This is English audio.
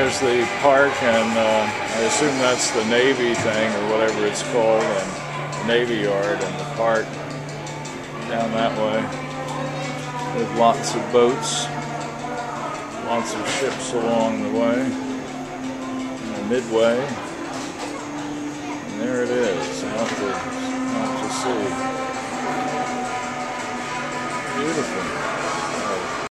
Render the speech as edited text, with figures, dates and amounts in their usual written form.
there's the park, and I assume that's the Navy thing or whatever it's called, and the Navy Yard and the park down that way with lots of boats, lots of ships along the way, and midway, and there it is, out to sea. Beautiful.